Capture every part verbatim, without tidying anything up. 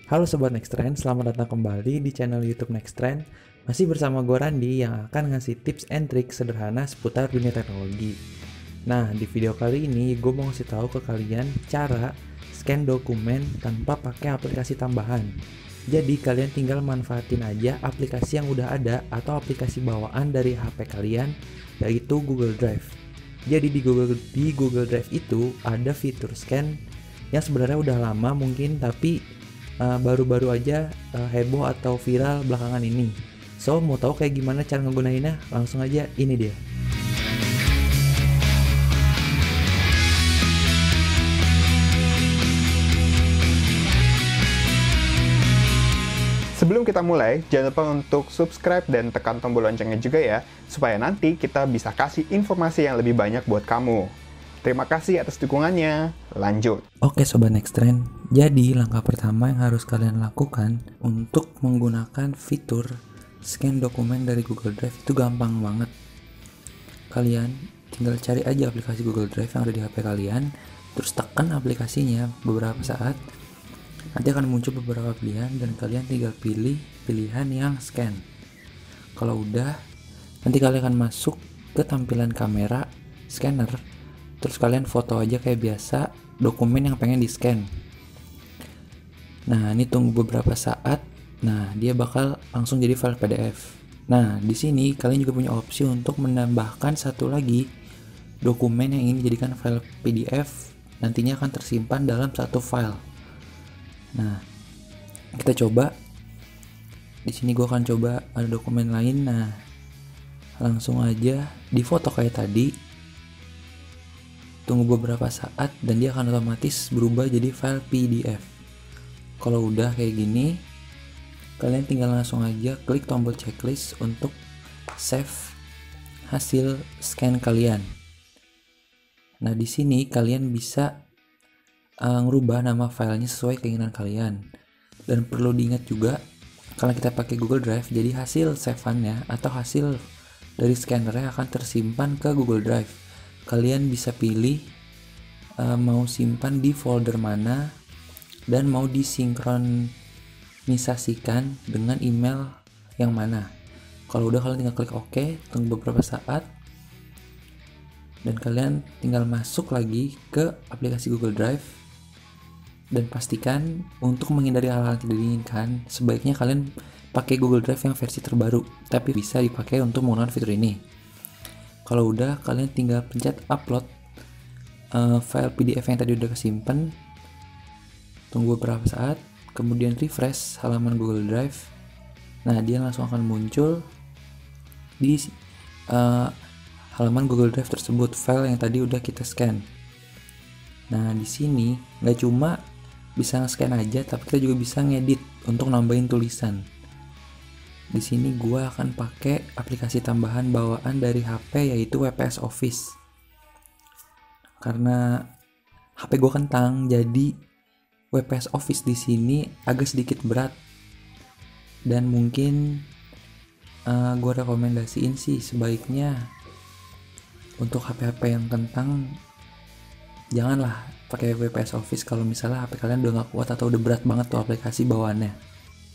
Halo Sobat Nexttrend, selamat datang kembali di channel YouTube Nexttrend. Masih bersama gue Randi yang akan ngasih tips and trik sederhana seputar dunia teknologi. Nah, di video kali ini gue mau ngasih tahu ke kalian cara scan dokumen tanpa pakai aplikasi tambahan. Jadi kalian tinggal manfaatin aja aplikasi yang udah ada atau aplikasi bawaan dari H P kalian, yaitu Google Drive. Jadi di Google di Google Drive itu ada fitur scan yang sebenarnya udah lama mungkin, tapi baru-baru uh, aja uh, heboh atau viral belakangan ini. So, mau tahu kayak gimana cara ngegunainnya? Langsung aja, ini dia. Sebelum kita mulai, jangan lupa untuk subscribe dan tekan tombol loncengnya juga ya, supaya nanti kita bisa kasih informasi yang lebih banyak buat kamu. Terima kasih atas dukungannya. Lanjut. Oke Sobat Nexttrend, jadi langkah pertama yang harus kalian lakukan untuk menggunakan fitur scan dokumen dari Google Drive itu gampang banget. Kalian tinggal cari aja aplikasi Google Drive yang ada di H P kalian, terus tekan aplikasinya beberapa saat. Nanti akan muncul beberapa pilihan dan kalian tinggal pilih pilihan yang scan. Kalau udah, nanti kalian akan masuk ke tampilan kamera scanner. Terus kalian foto aja kayak biasa dokumen yang pengen di scan. Nah, ini tunggu beberapa saat. Nah, dia bakal langsung jadi file P D F. Nah, di sini kalian juga punya opsi untuk menambahkan satu lagi dokumen yang ingin dijadikan file P D F. Nantinya akan tersimpan dalam satu file. Nah, kita coba. Di sini gue akan coba ada dokumen lain. Nah, langsung aja difoto kayak tadi. Tunggu beberapa saat dan dia akan otomatis berubah jadi file P D F. Kalau udah kayak gini, kalian tinggal langsung aja klik tombol checklist untuk save hasil scan kalian. Nah, di sini kalian bisa uh, ngerubah nama filenya sesuai keinginan kalian. Dan perlu diingat juga, kalau kita pakai Google Drive, jadi hasil save-annya atau hasil dari scannernya akan tersimpan ke Google Drive. Kalian bisa pilih uh, mau simpan di folder mana dan mau disinkronisasikan dengan email yang mana. Kalau udah, kalian tinggal klik OK, tunggu beberapa saat dan kalian tinggal masuk lagi ke aplikasi Google Drive dan pastikan untuk menghindari hal-hal yang tidak diinginkan, sebaiknya kalian pakai Google Drive yang versi terbaru, tapi bisa dipakai untuk menggunakan fitur ini. Kalau udah, kalian tinggal pencet upload uh, file P D F yang tadi udah kesimpan. Tunggu beberapa saat, kemudian refresh halaman Google Drive. Nah, dia langsung akan muncul di uh, halaman Google Drive tersebut file yang tadi udah kita scan. Nah, di sini nggak cuma bisa nge-scan aja, tapi kita juga bisa ngedit untuk nambahin tulisan. Di sini gua akan pakai aplikasi tambahan bawaan dari H P, yaitu W P S Office. Karena H P gua kentang, jadi W P S Office di sini agak sedikit berat. Dan mungkin uh, gua rekomendasiin sih sebaiknya untuk H P-H P yang kentang janganlah pakai W P S Office kalau misalnya H P kalian udah gak kuat atau udah berat banget tuh aplikasi bawaannya.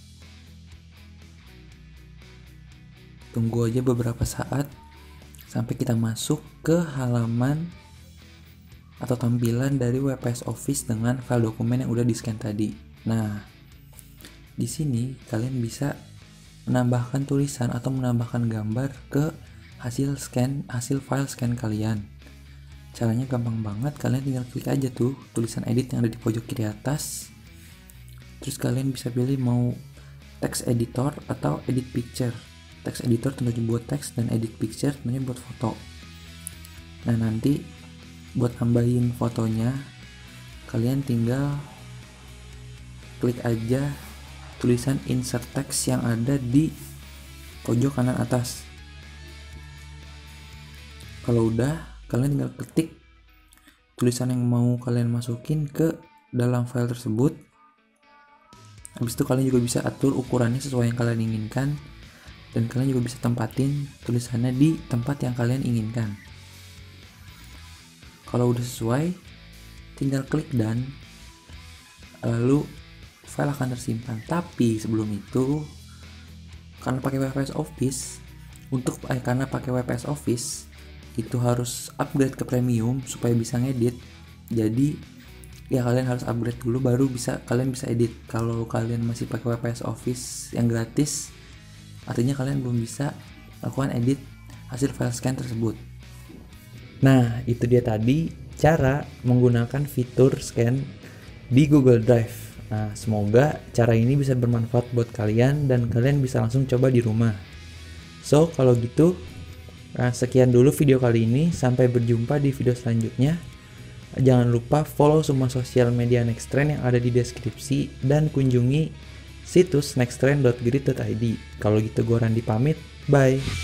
Tunggu aja beberapa saat sampai kita masuk ke halaman atau tampilan dari W P S Office dengan file dokumen yang udah di-scan tadi. Nah, di sini kalian bisa menambahkan tulisan atau menambahkan gambar ke hasil scan, hasil file scan kalian. Caranya gampang banget, kalian tinggal klik aja tuh tulisan edit yang ada di pojok kiri atas. Terus kalian bisa pilih mau text editor atau edit picture. Text editor tentunya buat teks dan edit picture tentunya buat foto. Nah, nanti buat nambahin fotonya kalian tinggal klik aja tulisan insert text yang ada di pojok kanan atas. Kalau udah, kalian tinggal ketik tulisan yang mau kalian masukin ke dalam file tersebut. Habis itu kalian juga bisa atur ukurannya sesuai yang kalian inginkan. Dan kalian juga bisa tempatin tulisannya di tempat yang kalian inginkan. Kalau udah sesuai, tinggal klik done. Lalu file akan tersimpan. Tapi sebelum itu, karena pakai W P S Office, untuk eh, karena pakai W P S Office itu harus upgrade ke premium supaya bisa ngedit. Jadi ya kalian harus upgrade dulu baru bisa kalian bisa edit. Kalau kalian masih pakai W P S Office yang gratis, artinya kalian belum bisa lakukan edit hasil file scan tersebut. Nah, itu dia tadi cara menggunakan fitur scan di Google Drive. Nah, semoga cara ini bisa bermanfaat buat kalian dan kalian bisa langsung coba di rumah. So, kalau gitu, nah sekian dulu video kali ini. Sampai berjumpa di video selanjutnya. Jangan lupa follow semua sosial media Nexttrend yang ada di deskripsi dan kunjungi situs nexttrend dot grid dot i d. Kalau gitu gue Randi pamit, bye.